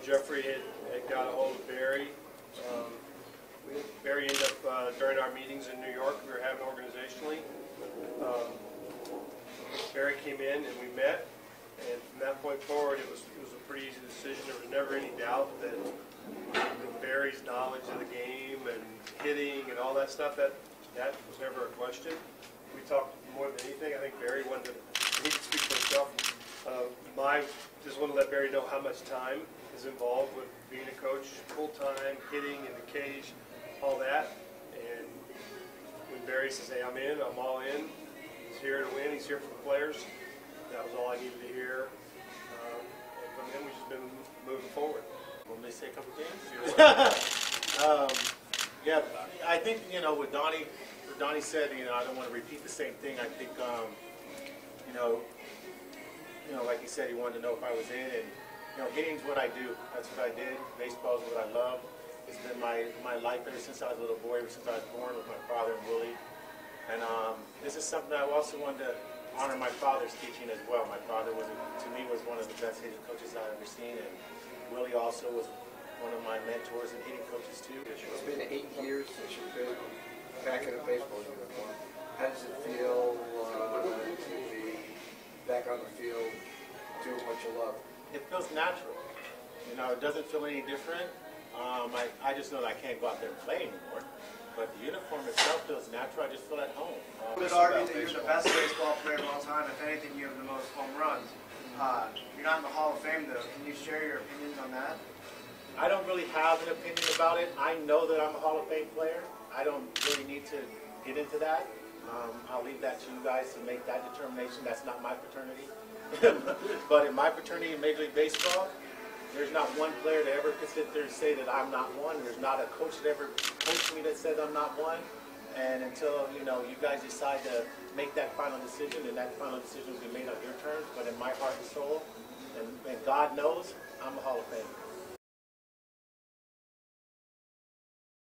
Jeffrey had got a hold of Barry. Barry ended up, during our meetings in New York we were having organizationally, Barry came in and we met, and from that point forward it was a pretty easy decision. There was never any doubt that Barry's knowledge of the game and hitting and all that stuff, that was never a question. We talked more than anything. I think Barry wanted to, he could speak for himself. Just want to let Barry know how much time is involved with being a coach, full-time, hitting in the cage, all that. And when Barry says, hey, I'm in, I'm all in, he's here to win, he's here for the players, that was all I needed to hear. And from him, we've just been moving forward. Want me to say a couple things? Yeah, I think, what Donnie said, I don't want to repeat the same thing. I think, like he said, he wanted to know if I was in, and, hitting's what I do. That's what I did. Baseball is what I love. It's been my life ever since I was a little boy, ever since I was born with my father and Willie. And this is something I also wanted to honor my father's teaching as well. My father to me was one of the best hitting coaches I've ever seen, and Willie also was one of my mentors and hitting coaches too. It's been 8 years since you've been back in a baseball uniform. How does it feel to be back on the field doing what you love? It feels natural. It doesn't feel any different. I just know that I can't go out there and play anymore. But the uniform itself feels natural. I just feel at home. I would argue that you're the best baseball player of all time. If anything, you have the most home runs. You're not in the Hall of Fame, though. Can you share your opinions on that? I don't really have an opinion about it. I know that I'm a Hall of Fame player. I don't really need to get into that. I'll leave that to you guys to make that determination. That's not my fraternity. But in my fraternity in Major League Baseball, there's not one player that ever could sit there and say that I'm not one. There's not a coach that ever coached me that said I'm not one. And until, you guys decide to make that final decision, and that final decision will be made on your terms, but in my heart and soul, and God knows, I'm a Hall of Famer.